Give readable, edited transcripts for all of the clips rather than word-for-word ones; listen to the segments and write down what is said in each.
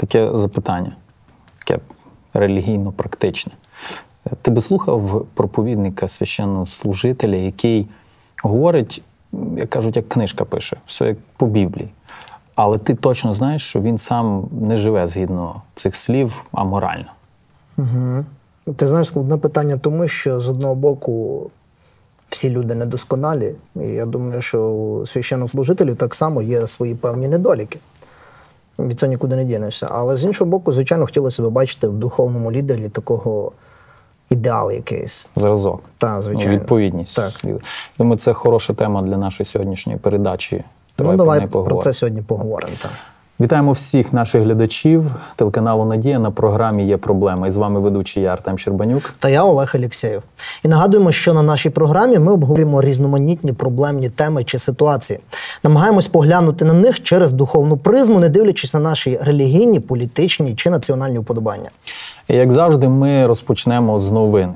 таке запитання, таке релігійно-практичне. Ти би слухав проповідника, священнослужителя, який говорить, як кажуть, як книжка пише, все як по Біблії. Але ти точно знаєш, що він сам не живе згідно цих слів, а морально. Угу. Ти знаєш, складне питання тому, що з одного боку всі люди недосконалі. І я думаю, що у священнослужителів так само є свої певні недоліки. Від цього нікуди не дінешся. Але з іншого боку, звичайно, хотілося б бачити в духовному лідері такого ідеал якийсь. Зразок. Так, звичайно. Відповідність. Так. Думаю, це хороша тема для нашої сьогоднішньої передачі. Давай про це сьогодні поговоримо. Так. Вітаємо всіх наших глядачів телеканалу «Надія» на програмі «Є проблема». І з вами ведучий я, Артем Щербанюк. Та я, Олег Алєксєєв. І нагадуємо, що на нашій програмі ми обговорюємо різноманітні проблемні теми чи ситуації. Намагаємось поглянути на них через духовну призму, не дивлячись на наші релігійні, політичні чи національні вподобання. І, як завжди, ми розпочнемо з новин.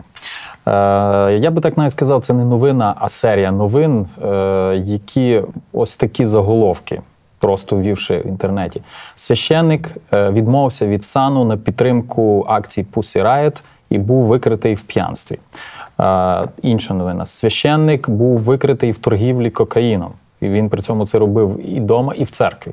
Я би так навіть сказав, це не новина, а серія новин, які ось такі заголовки, просто ввівши в інтернеті. Священник відмовився від сану на підтримку акції Pussy Riot і був викритий в п'янстві. Інша новина. Священник був викритий в торгівлі кокаїном. І він при цьому це робив і вдома, і в церкві.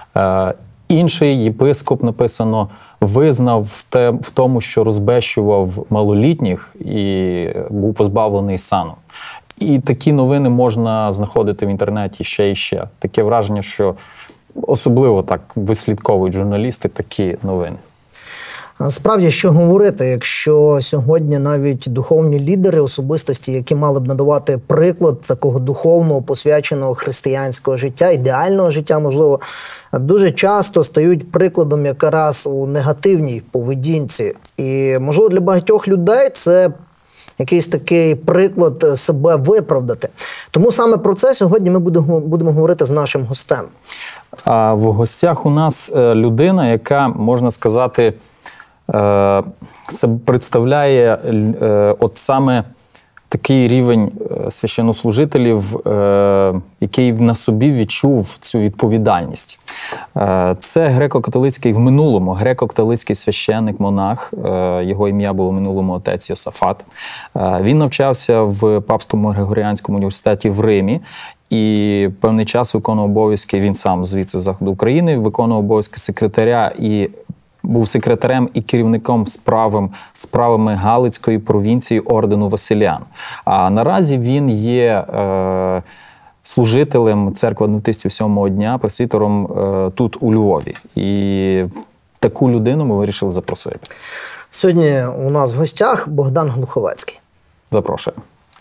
Інший єпископ, написано, визнав в тому, що розбещував малолітніх і був позбавлений сану. І такі новини можна знаходити в інтернеті ще і ще. Таке враження, що особливо так вислідковують журналісти такі новини. Справді, що говорити, якщо сьогодні навіть духовні лідери, особистості, які мали б надавати приклад такого духовного, посвяченого християнського життя, ідеального життя, можливо, дуже часто стають прикладом якраз у негативній поведінці. І, можливо, для багатьох людей це якийсь такий приклад себе виправдати. Тому саме про це сьогодні ми будемо говорити з нашим гостем. А в гостях у нас людина, яка, можна сказати, представляє от саме такий рівень священнослужителів, який на собі відчув цю відповідальність. Це греко-католицький в минулому, греко-католицький священник-монах, його ім'я було в минулому отець Йосафат. Він навчався в Папському Григоріанському університеті в Римі, і певний час виконував обов'язки, він сам звідси з заходу України, виконував обов'язки секретаря і був секретарем і керівником справами Галицької провінції ордену Василян. А наразі він є служителем церкви адвентистів сьомого дня, пресвітером тут у Львові. І таку людину ми вирішили запросити. Сьогодні у нас в гостях Богдан Глуховецький. Запрошуємо.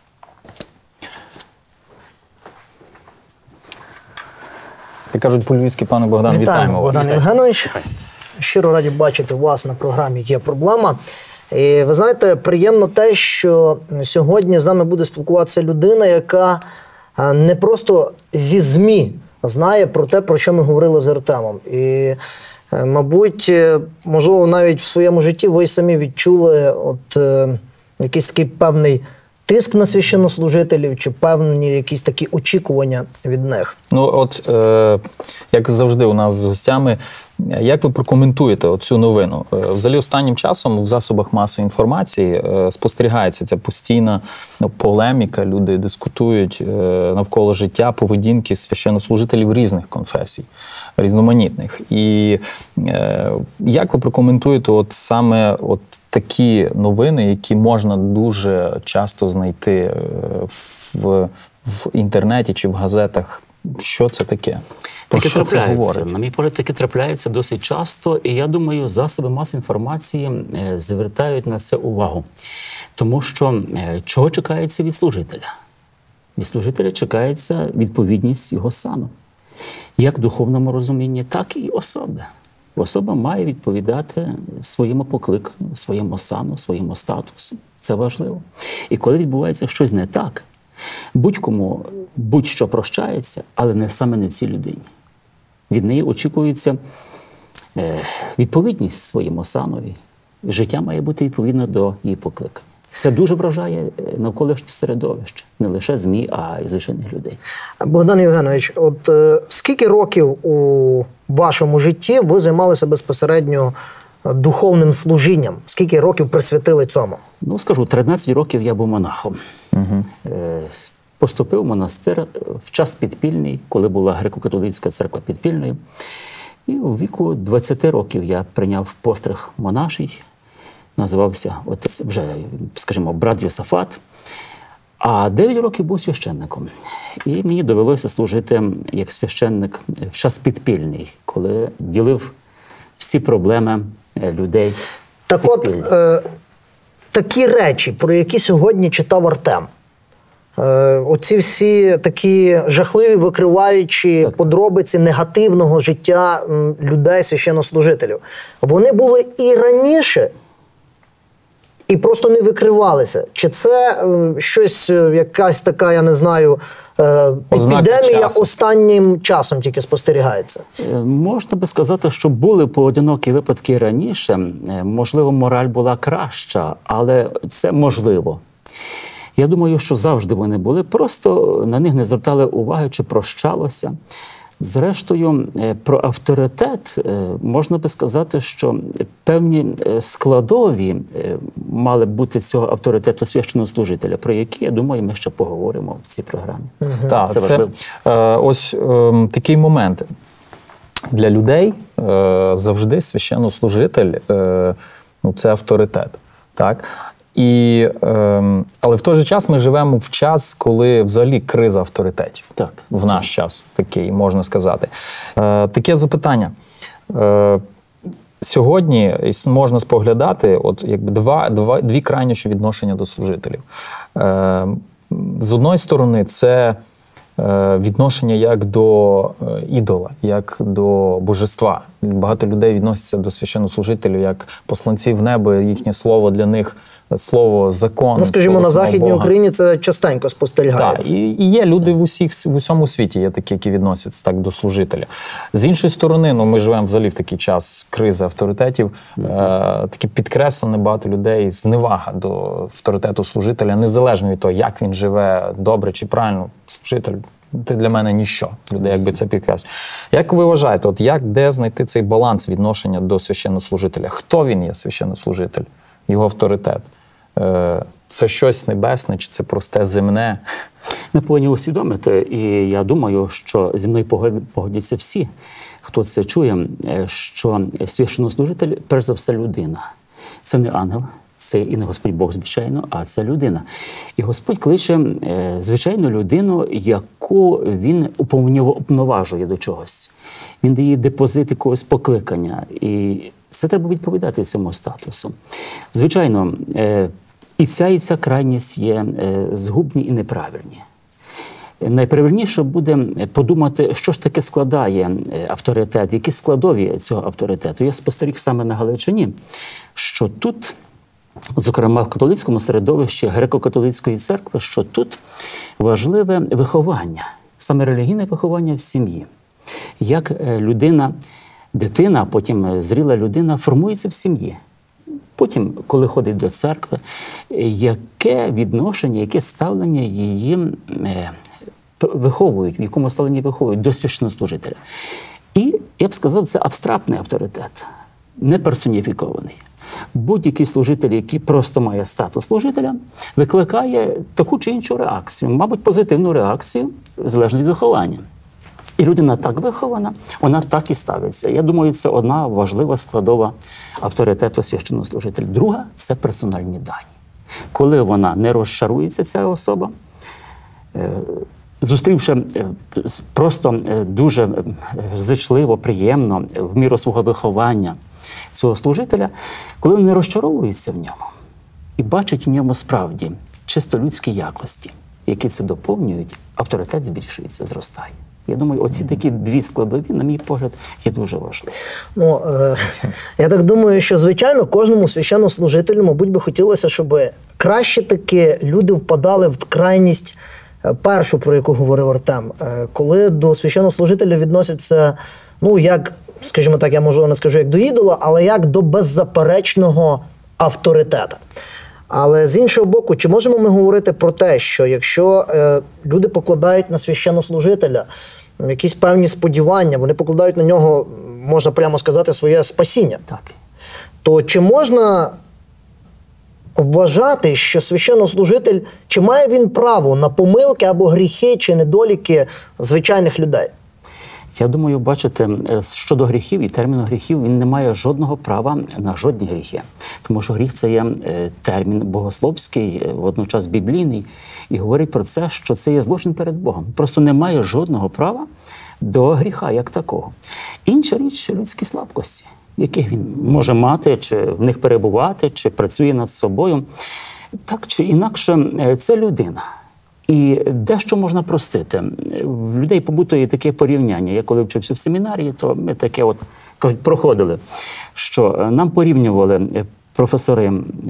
Як кажуть по-львівськи, пане Богдан, вітаємо вас. Богдан Євгенович. Щиро раді бачити вас на програмі «Є проблема». І ви знаєте, приємно те, що сьогодні з нами буде спілкуватися людина, яка не просто зі ЗМІ знає про те, про що ми говорили з Артемом. І, мабуть, можливо, навіть в своєму житті ви самі відчули якийсь такий певний тиск на священнослужителів чи певні якісь такі очікування від них? Ну от, як завжди у нас з гостями, як ви прокоментуєте оцю новину? Взагалі останнім часом в засобах масової інформації спостерігається ця постійна полеміка, люди дискутують навколо життя, поведінки священнослужителів різних конфесій, різноманітних. І як ви прокоментуєте от саме такі новини, які можна дуже часто знайти в інтернеті чи в газетах? Що це таке? Про що це говорить? На мій погляд, таке трапляється досить часто, і я думаю, засоби масової інформації звертають на це увагу. Тому що чого чекається від служителя? Від служителя чекається відповідність його сану. Як в духовному розумінні, так і особи. Особа має відповідати своєму покликанню, своєму сану, своєму статусу. Це важливо. І коли відбувається щось не так, будь-кому будь-що прощається, але саме не цій людині. Від неї очікується відповідність своєму sanovi. Життя має бути відповідно до її покликання. Це дуже вражає навколишнє середовище, не лише ЗМІ, а й звичайних людей. Богдан Євгенович, от скільки років у вашому житті ви займалися безпосередньо духовним служінням? Скільки років присвятили цьому? Ну, скажу, 13 років я був монахом. Поступив в монастир в час підпільний, коли була греко-католицька церква підпільною. І у віку 20 років я прийняв постриг монаший, називався отець, вже, скажімо, брат Йосафат. А 9 років був священником. І мені довелося служити як священник в час підпільний, коли ділив всі проблеми людей. Так от, такі речі, про які сьогодні читав Артем, оці всі такі жахливі, викриваючі подробиці негативного життя людей, священнослужителів, вони були і раніше, і просто не викривалися? Чи це щось, якась така, я не знаю, епідемія останнім часом тільки спостерігається? Можна би сказати, що були поодинокі випадки раніше. Можливо, мораль була краща, але це можливо. Я думаю, що завжди вони були, просто на них не звертали уваги чи прощалося. Зрештою, про авторитет можна би сказати, що певні складові мали бути цього авторитету священнослужителя, про які, я думаю, ми ще поговоримо в цій програмі. Так, це ось такий момент. Для людей завжди священнослужитель це авторитет. Так? Але в той же час ми живемо в час, коли взагалі криза авторитетів. Так. В наш час такий, можна сказати. Таке запитання. Сьогодні можна споглядати дві крайніші відношення до служителів. З одної сторони, це відношення як до ідола, як до божества. Багато людей відносяться до священнослужителів як посланців неба, їхнє слово для них слово закон. Ну, скажімо, на Західній Україні це частенько спостерігається. Так, і є люди в усьому світі, є такі, які відносяться так до служителя. З іншої сторони, ми живемо взагалі в такий час кризи авторитетів, таке підкреслене багато людей, зневага до авторитету служителя, незалежно від того, як він живе, добре чи правильно, служитель – ти для мене ніщо. Люди якби це підкреслюють. Як ви вважаєте, де знайти цей баланс відношення до священнослужителя? Хто він є, священнослужитель? Його авторитет? Це щось небесне, чи це просте земне? Ми повинні усвідомити, і я думаю, що зі мною погодяться всі, хто це чує, що священнослужитель, перш за все, людина. Це не ангел, це і не Господь Бог, звичайно, а це людина. І Господь кличе звичайну людину, яку він уповноважує до чогось. Він дає депозит якогось покликання. І це треба відповідати цьому статусу. Звичайно, і ця крайність є згубні і неправильні. Найправильніше буде подумати, що ж таке складає авторитет, які складові цього авторитету. Я спостеріг саме на Галичині, що тут, зокрема в католицькому середовищі греко-католицької церкви, що тут важливе виховання, саме релігійне виховання в сім'ї. Як дитина, потім зріла людина формується в сім'ї. Потім, коли ходить до церкви, яке відношення, яке ставлення її виховують, в якому ставленні виховують до священнослужителя. І, я б сказав, це абстрактний авторитет, не персоніфікований. Будь-який служитель, який просто має статус служителя, викликає таку чи іншу реакцію, мабуть, позитивну реакцію, залежно від виховання. І людина так вихована, вона так і ставиться. Я думаю, це одна важлива складова авторитету священнослужителя. Друга – це персональні дані. Коли вона не розчарується, ця особа, зустрівши просто дуже зичливо, приємно, в міру свого виховання цього служителя, коли вона не розчаровується в ньому і бачить в ньому справді чисто людські якості, які це доповнюють, авторитет збільшується, зростає. Я думаю, оці такі дві складові, на мій погляд, є дуже важливі. Я так думаю, що, звичайно, кожному священнослужителю, мабуть, би хотілося, щоб краще таки люди впадали в крайність першу, про яку говорив Артем, коли до священнослужителя відносяться, як, скажімо так, я можу не скажу як до ідола, але як до беззаперечного авторитета. Але з іншого боку, чи можемо ми говорити про те, що якщо люди покладають на священнослужителя якісь певні сподівання, вони покладають на нього, можна прямо сказати, своє спасіння, Так. то чи можна вважати, що священнослужитель, чи має він право на помилки або гріхи чи недоліки звичайних людей? Я думаю, бачите, щодо гріхів і терміну гріхів, він не має жодного права на жодні гріхи. Тому що гріх – це є термін богословський, водночас біблійний, і говорить про це, що це є злочин перед Богом. Просто немає жодного права до гріха як такого. Інша річ – людські слабкості, яких він може мати, чи в них перебувати, чи працює над собою. Так чи інакше, це людина. І дещо можна простити. В людей побутує таке порівняння. Я коли вчився в семінарії, то ми таке от, кажуть, проходили, що нам порівнювали професори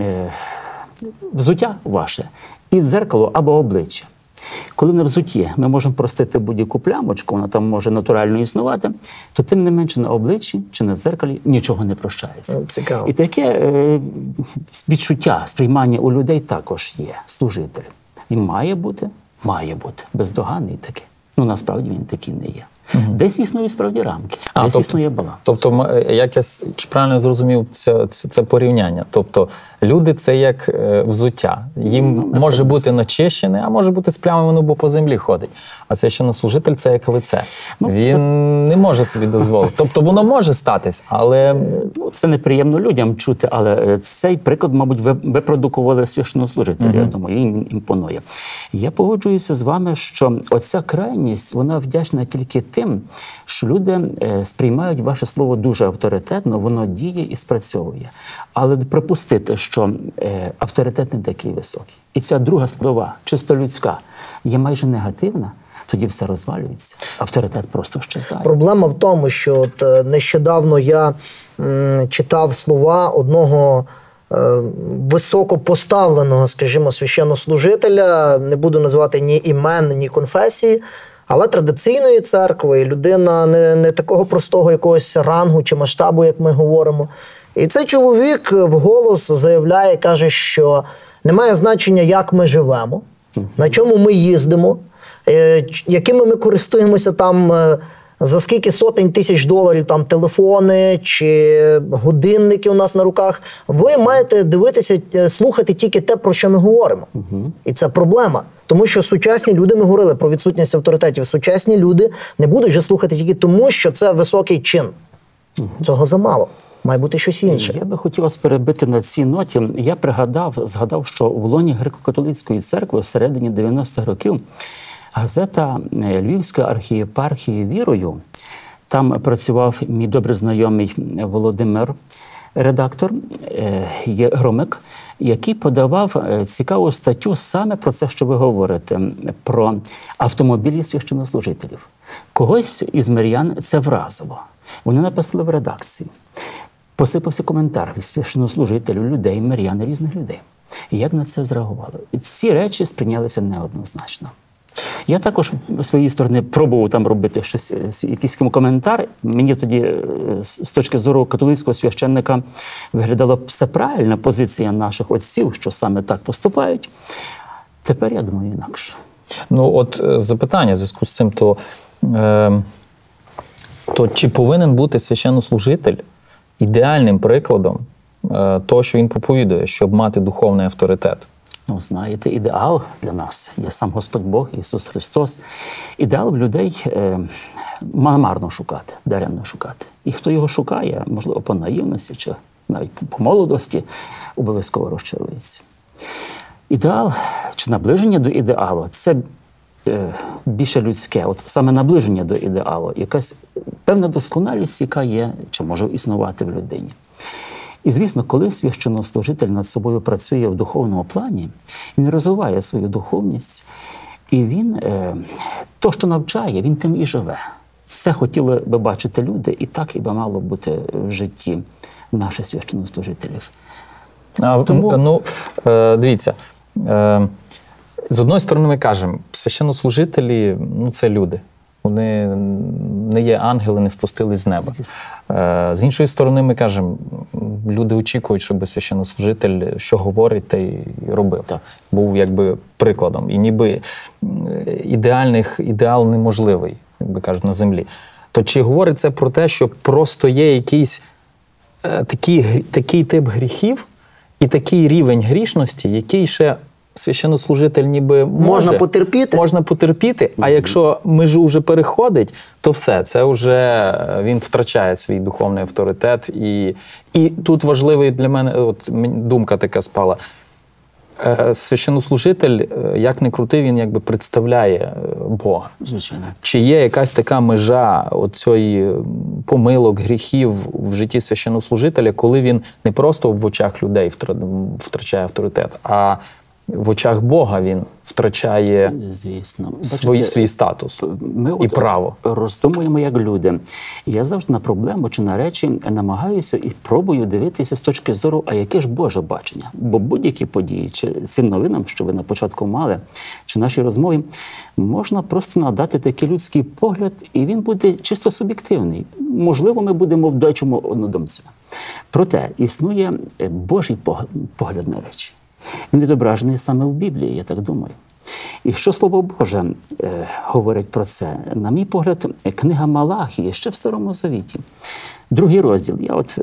взуття ваше і дзеркало або обличчя. Коли на взутті ми можемо простити будь-яку плямочку, вона там може натурально існувати, то тим не менше на обличчі чи на дзеркалі нічого не прощається. Цікаво. І таке відчуття, сприймання у людей також є, служитель. Він має бути бездоганний такий. Ну, насправді він такий не є. Десь існують справді рамки, десь існує баланс. Тобто, як я правильно зрозумів це порівняння. Тобто, люди – це як взуття. Їм може бути начищене, а може бути сплямовано, бо по землі ходить. А священнослужитель – це як лице. Він не може собі дозволити. Тобто, воно може статись, але… Це неприємно людям чути, але цей приклад, мабуть, випродукували священнослужителі, я думаю, їм імпонує. Я погоджуюся з вами, що оця крайність, вона вдячна тільки тим, що люди сприймають ваше слово дуже авторитетно, воно діє і спрацьовує. Але припустити, що авторитет не такий високий, і ця друга складова, чисто людська, є майже негативна, тоді все розвалюється. Авторитет просто щезає. Проблема в тому, що от нещодавно я читав слова одного високопоставленого, скажімо, священнослужителя, не буду називати ні імен, ні конфесії, але традиційної церкви, людина не такого простого якогось рангу чи масштабу, як ми говоримо. І цей чоловік вголос заявляє, каже, що немає значення, як ми живемо, на чому ми їздимо, якими ми користуємося там, за скільки сотень тисяч доларів там телефони чи годинники у нас на руках. Ви маєте дивитися, слухати тільки те, про що ми говоримо. І це проблема. Тому що сучасні люди, ми говорили про відсутність авторитетів, сучасні люди не будуть вже слухати тільки тому, що це високий чин. Цього замало. Має бути щось інше. Я би хотів вас перебити на цій ноті. Я згадав, що в лоні Греко-католицької церкви в середині 90-х років газета Львівської архієпархії «Вірою», там працював мій добре знайомий Володимир, редактор, є Громик, який подавав цікаву статтю саме про це, що ви говорите, про автомобілі священнослужителів. Когось із мирян це вразило. Вони написали в редакції. Посипався коментар від священнослужителів, людей, мирян, різних людей. І як на це зреагували? І ці речі сприйнялися неоднозначно. Я також з своєї сторони пробував там робити щось, якийсь коментар. Мені тоді, з точки зору католицького священника, виглядала все правильна позиція наших отців, що саме так поступають. Тепер я думаю інакше. Ну, от запитання в зв'язку з цим, то чи повинен бути священнослужитель ідеальним прикладом того, що він проповідує, щоб мати духовний авторитет? Ну, знаєте, ідеал для нас є сам Господь Бог, Ісус Христос. Ідеал в людей марно шукати, даремно шукати. І хто його шукає, можливо, по наївності чи навіть по молодості, обов'язково розчарується. Ідеал чи наближення до ідеалу – це більше людське. От саме наближення до ідеалу, якась певна досконалість, яка є, чи може існувати в людині. І, звісно, коли священнослужитель над собою працює в духовному плані, він розвиває свою духовність, і він то, що навчає, він тим і живе. Це хотіли би бачити люди, і так і би мало бути в житті наших священнослужителів. Тому... дивіться, з одної сторони ми кажемо, священнослужителі – це люди. Вони не є ангели, не спустились з неба. З іншої сторони, ми кажемо, люди очікують, щоб священнослужитель, що говорить, те й робив. Так. Був якби прикладом. І ніби ідеал неможливий, як би кажуть, на землі. То чи говорить це про те, що просто є якийсь такий тип гріхів і такий рівень грішності, який ще священнослужитель ніби Можна потерпіти, а якщо межу вже переходить, то все, це вже він втрачає свій духовний авторитет. І тут важливий для мене, от думка така спала, священнослужитель, як не крутий, він якби представляє Бога. Звичайно. Чи є якась така межа оцієї помилок, гріхів в житті священнослужителя, коли він не просто в очах людей втрачає авторитет, а в очах Бога він втрачає, звісно, свій статус і право. Роздумуємо як люди. Я завжди на проблему чи на речі намагаюся і пробую дивитися з точки зору, а яке ж Боже бачення? Бо будь-які події, чи цим новинам, що ви на початку мали, чи нашій розмові, можна просто надати такий людський погляд, і він буде чисто суб'єктивний. Можливо, ми будемо в дечому однодумцями. Проте існує Божий погляд на речі. Він відображений саме в Біблії, я так думаю. І що Слово Боже говорить про це? На мій погляд, книга Малахії, ще в Старому Завіті. 2 розділ, я от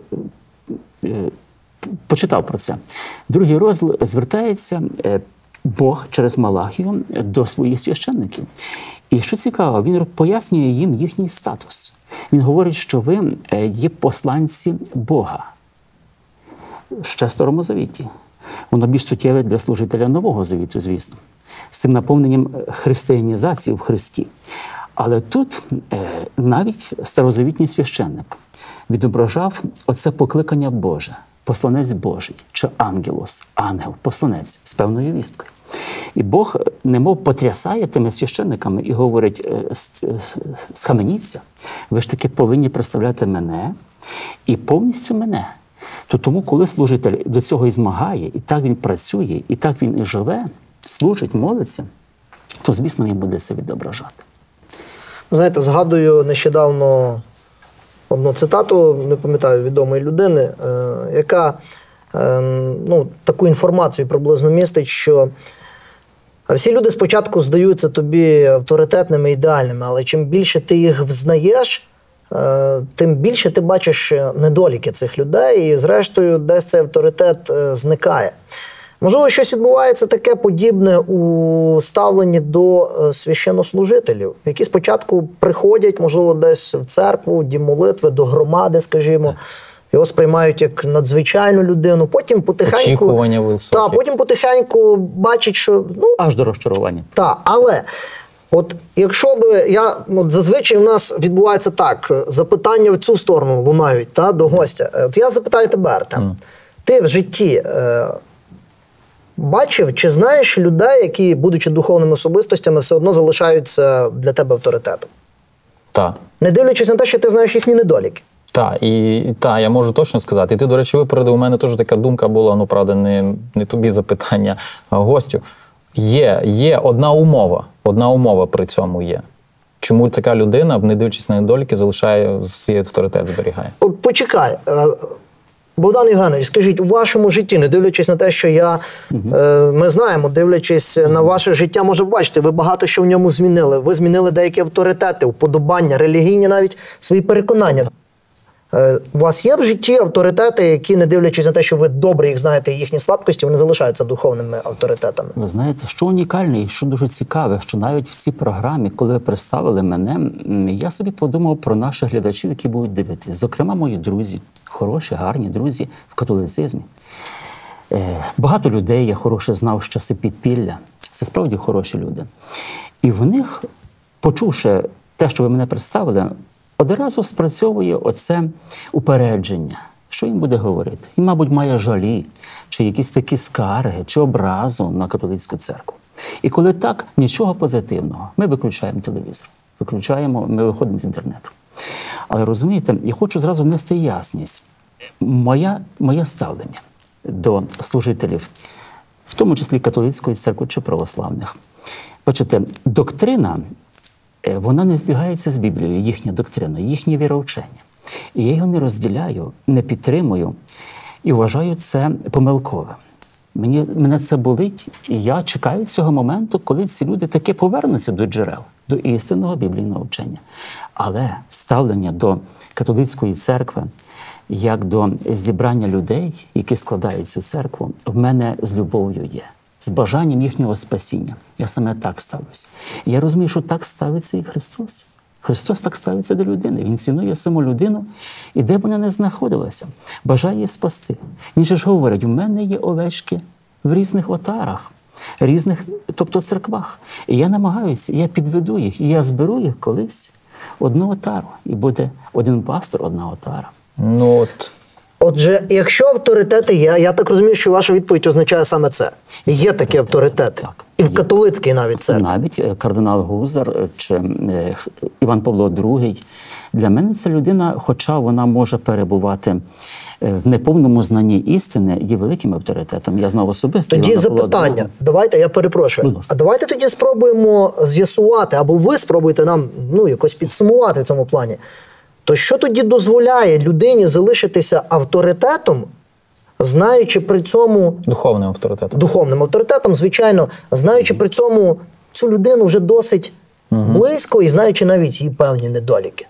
почитав про це. 2 розділ звертається Бог через Малахію до своїх священників. І що цікаво, він пояснює їм їхній статус. Він говорить, що ви є посланці Бога. Ще в Старому Завіті. Воно більш суттєве для служителя Нового Завіту, звісно, з тим наповненням християнізації в Христі. Але тут навіть старозавітній священник відображав оце покликання Боже, посланець Божий, чи ангелос, ангел, посланець з певною вісткою. І Бог немов потрясає тими священниками і говорить: схаменіться, ви ж таки повинні представляти мене і повністю мене. То тому, коли служитель до цього і змагає, і так він працює, і так він і живе, служить, молиться, то, звісно, він буде це відображати. Знаєте, згадую нещодавно одну цитату, не пам'ятаю, відомої людини, яка таку інформацію приблизно містить, що всі люди спочатку здаються тобі авторитетними, ідеальними, але чим більше ти їх взнаєш, тим більше ти бачиш недоліки цих людей, і зрештою десь цей авторитет зникає. Можливо, щось відбувається таке подібне у ставленні до священнослужителів, які спочатку приходять, можливо, десь в церкву, дім молитви, до громади, скажімо, його сприймають як надзвичайну людину, потім потихеньку... Очікування високі. Так, потім потихеньку бачать, що... Аж до розчарування. Так, але... От якщо б зазвичай у нас відбувається так, запитання в цю сторону лунають до гостя. От я запитаю тебе, Артем, ти в житті бачив чи знаєш людей, які, будучи духовними особистостями, все одно залишаються для тебе авторитетом? Так. Не дивлячись на те, що ти знаєш їхні недоліки. Так, я можу точно сказати. І ти, до речі, випередив, у мене теж така думка була, правда, не тобі запитання, а гостю. Є одна умова при цьому є. Чому така людина, не дивлячись на недоліки, залишає свій авторитет, зберігає? От почекай. Богдан Євгенович, скажіть, у вашому житті, не дивлячись на те, що ми знаємо, дивлячись на ваше життя, може бачити, ви багато що в ньому змінили. Ви змінили деякі авторитети, уподобання, релігійні навіть свої переконання. У вас є в житті авторитети, які, не дивлячись на те, що ви добре їх знаєте, їхні слабкості, вони залишаються духовними авторитетами? Ви знаєте, що унікальне і що дуже цікаве, що навіть в цій програмі, коли ви представили мене, я собі подумав про наших глядачів, які будуть дивитися. Зокрема, мої друзі, хороші, гарні друзі в католицизмі. Багато людей я хороше знав з часи підпілля. Це справді хороші люди. І в них, почувши те, що ви мене представили, одразу спрацьовує оце упередження, що їм буде говорити. І, мабуть, має жалі, чи якісь такі скарги, чи образу на католицьку церкву. І коли так, нічого позитивного. Ми виключаємо телевізор, ми виходимо з інтернету. Але, розумієте, я хочу зразу внести ясність. Моє ставлення до служителів, в тому числі католицької церкви чи православних. Бачите, доктрина вона не збігається з Біблією, їхня доктрина, їхнє віровчення. І я його не розділяю, не підтримую і вважаю це помилковим. Мене це болить, і я чекаю цього моменту, коли ці люди таки повернуться до джерел, до істинного біблійного вчення. Але ставлення до католицької церкви, як до зібрання людей, які складають цю церкву, в мене з любов'ю є, з бажанням їхнього спасіння. Я саме так ставлюся. І я розумію, що так ставиться і Христос. Христос так ставиться до людини. Він цінує саму людину, і де б вона не знаходилася, бажає її спасти. Він же ж говорить, у мене є овечки в різних отарах, різних, тобто церквах. І я намагаюся, я підведу їх, і я зберу їх колись в одну отару. І буде один пастор, одна отара. Ну от. Отже, якщо авторитети є, я так розумію, що ваша відповідь означає саме це. Є такі авторитети. Так. І в католицькій навіть церкві. Навіть кардинал Гузар чи Іван Павло II. Для мене ця людина, хоча вона може перебувати в неповному знанні істини, є великим авторитетом. Я знав особисто. Тоді Івана запитання. II. Давайте, я перепрошую. А давайте тоді спробуємо з'ясувати, або ви спробуйте нам якось підсумувати в цьому плані. То що тоді дозволяє людині залишитися авторитетом, знаючи при цьому... Духовним авторитетом, звичайно, знаючи при цьому цю людину вже досить близько і знаючи навіть її певні недоліки?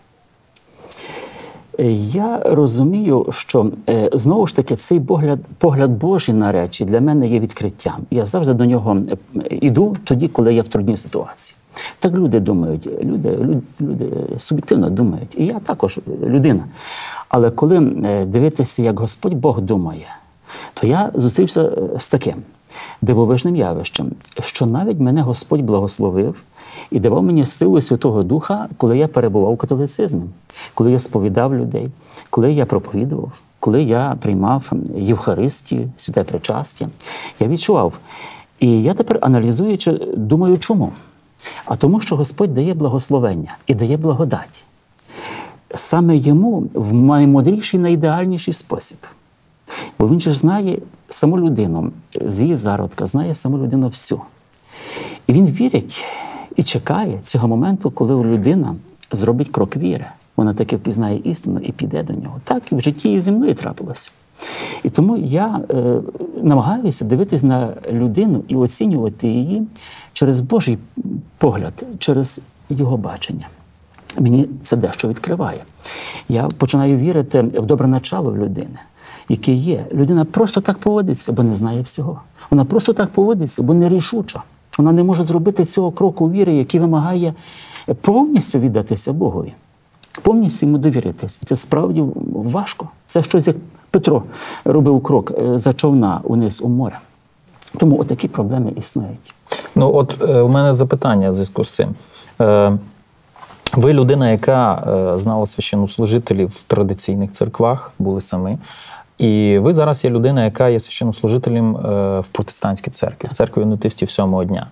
Я розумію, що, знову ж таки, цей погляд Божий на речі для мене є відкриттям. Я завжди до нього йду тоді, коли я в трудній ситуації. Так люди думають, люди суб'єктивно думають. І я також людина. Але коли дивитися, як Господь Бог думає, то я зустрівся з таким дивовижним явищем, що навіть мене Господь благословив і давав мені силу Святого Духа, коли я перебував у католицизмі, коли я сповідав людей, коли я проповідував, коли я приймав Євхаристію, святе причастя. Я відчував. І я тепер, аналізуючи, думаю, чому? А тому, що Господь дає благословення і дає благодать. Саме йому в наймудріший, найідеальніший спосіб. Бо він же знає саму людину, з її зародка, знає саму людину всю. І він вірить і чекає цього моменту, коли людина зробить крок віри. Вона таки впізнає істину і піде до нього. Так і в житті і зі мною трапилось. І тому я намагаюся дивитись на людину і оцінювати її через Божий погляд, через його бачення. Мені це дещо відкриває. Я починаю вірити в добре начало в людини, яке є. Людина просто так поводиться, бо не знає всього. Вона просто так поводиться, бо нерішуча. Вона не може зробити цього кроку віри, який вимагає повністю віддатися Богові, повністю йому довіритись. І це справді важко. Це щось, як Петро робив крок за човна униз у море. Тому отакі проблеми існують. Ну от у мене запитання в зв'язку з цим. Ви людина, яка знала священнослужителів в традиційних церквах, були самі. І ви зараз є людина, яка є священнослужителем в протестантській церкві, в церкві адвентистів сьомого дня.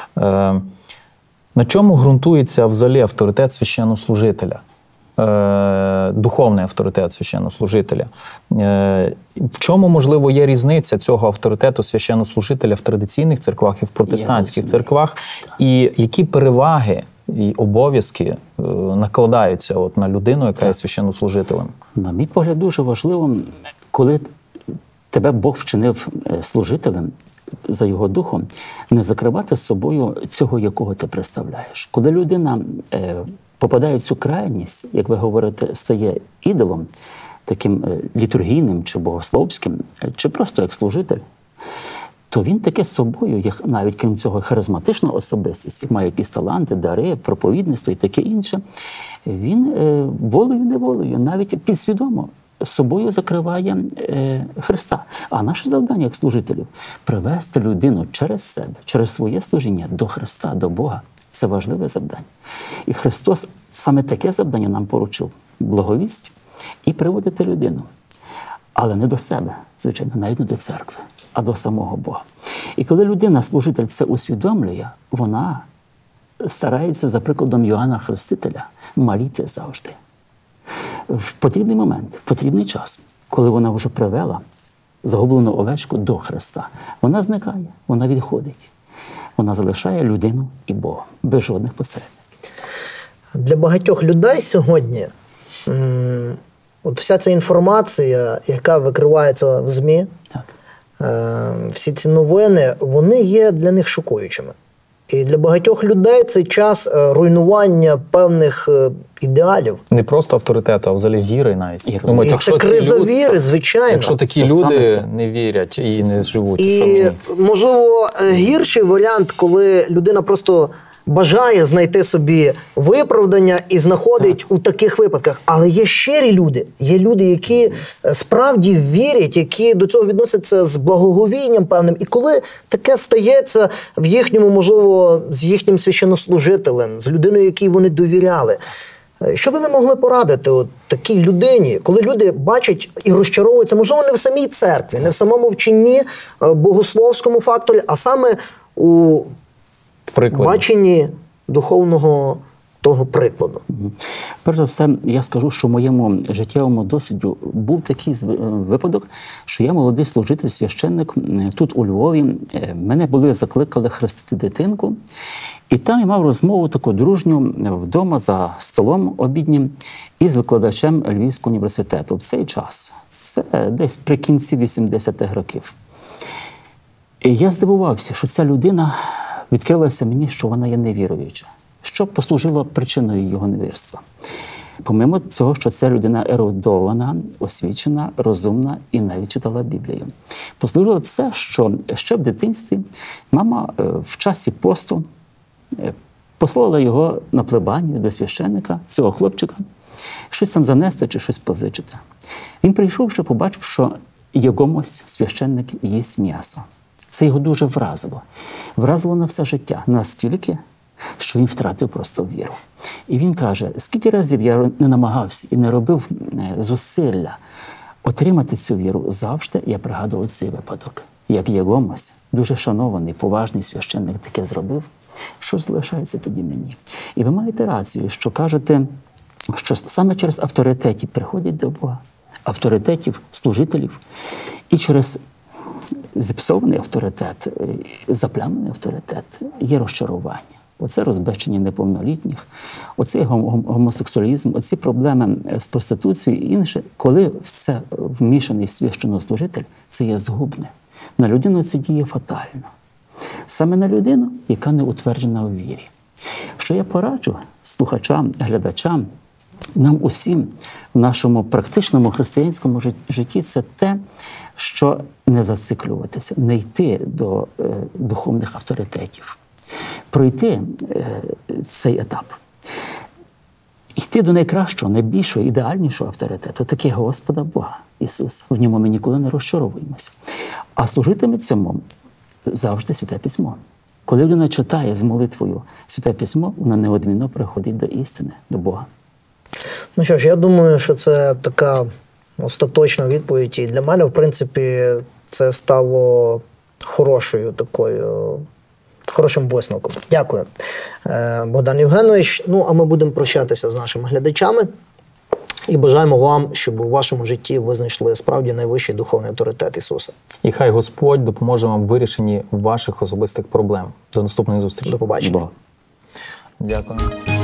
На чому ґрунтується взагалі авторитет священнослужителя? Духовний авторитет священнослужителя. В чому, можливо, є різниця цього авторитету священнослужителя в традиційних церквах і в протестантських церквах? І які переваги і обов'язки накладаються на людину, яка є священнослужителем? На мій погляд, дуже важливо, коли тебе Бог вчинив служителем за його духом, не закривати з собою цього, якого ти представляєш. Коли людина попадає в цю крайність, як ви говорите, стає ідолом, таким літургійним чи богословським, чи просто як служитель, то він таке з собою, як навіть крім цього харизматична особистість, як має якісь таланти, дари, проповідництво і таке інше, він волею-неволею, навіть підсвідомо з собою закриває Христа. А наше завдання як служителів – привести людину через себе, через своє служіння до Христа, до Бога. Це важливе завдання. І Христос саме таке завдання нам поручив – благовість і приводити людину. Але не до себе, звичайно, навіть не до церкви, а до самого Бога. І коли людина, служитель, це усвідомлює, вона старається, за прикладом Йоанна Хрестителя, моліти завжди. В потрібний момент, в потрібний час, коли вона вже привела загублену овечку до Христа, вона зникає, вона відходить. Вона залишає людину і Бога, без жодних посередників. Для багатьох людей сьогодні от вся ця інформація, яка викривається в ЗМІ, Так. всі ці новини, вони є для них шокуючими. І для багатьох людей це час руйнування певних ідеалів. Не просто авторитету, а взагалі віри навіть. І Думають, Це криза віри, звичайно. Якщо такі Це саме люди це. не вірять і не живуть, що І, мені? можливо, гірший варіант, коли людина просто бажає знайти собі виправдання і знаходить у таких випадках. Але є щирі люди, є люди, які справді вірять, які до цього відносяться з благоговінням певним. І коли таке стається в їхньому, можливо, з їхнім священнослужителем, з людиною, якій вони довіряли, що би ви могли порадити от такій людині, коли люди бачать і розчаровуються, можливо, не в самій церкві, не в самому вченні, богословському факторі, а саме у Прикладі. баченні духовного того прикладу? Перш за все, я скажу, що в моєму життєвому досвіді був такий випадок, що я молодий служитель, священник тут у Львові. Мене закликали хрестити дитинку. І там я мав розмову таку дружню вдома за столом обіднім із викладачем Львівського університету. В цей час, це десь при кінці 80-х років. І я здивувався, що ця людина відкрилася мені, що вона є невіруюча, що послужило причиною його невірства. Помимо цього, що ця людина ерудована, освічена, розумна і навіть читала Біблію. Послужило це, що ще в дитинстві мама в часі посту послала його на плебанію до священника, цього хлопчика, щось там занести чи щось позичити. Він прийшов, що побачив, що його мость, священник, їсть м'ясо. Це його дуже вразило. Вразило на все життя. Настільки, що він втратив просто віру. І він каже, скільки разів я не намагався і не робив зусилля отримати цю віру, завжди я пригадував цей випадок. Як Єгомось, дуже шанований, поважний священник таке зробив, що залишається тоді мені. І ви маєте рацію, що кажете, що саме через авторитетів приходять до Бога, авторитетів, служителів, і через зіпсований авторитет, заплямлений авторитет є розчарування. Оце розбещення неповнолітніх, оцей гомосексуалізм, оці проблеми з проституцією і інше. Коли в це вмішаний священнослужитель, це є згубне. На людину це діє фатально. Саме на людину, яка не утверджена у вірі. Що я пораджу слухачам, глядачам, нам усім в нашому практичному християнському житті, це те, що не зациклюватися, не йти до духовних авторитетів, пройти цей етап, йти до найкращого, найбільшого, ідеальнішого авторитету, таке Господа Бога, Ісуса. В ньому ми ніколи не розчаровуємося. А служитиме цьому завжди Святе Письмо. Коли людина читає з молитвою Святе Письмо, вона неодмінно приходить до істини, до Бога. Ну що ж, я думаю, що це така остаточна відповідь. І для мене, в принципі, це стало хорошим висновком. Дякую, Богдан Євгенович. Ну, а ми будемо прощатися з нашими глядачами. І бажаємо вам, щоб у вашому житті ви знайшли справді найвищий духовний авторитет Ісуса. І хай Господь допоможе вам в вирішенні ваших особистих проблем. До наступної зустрічі. До побачення. Дякую.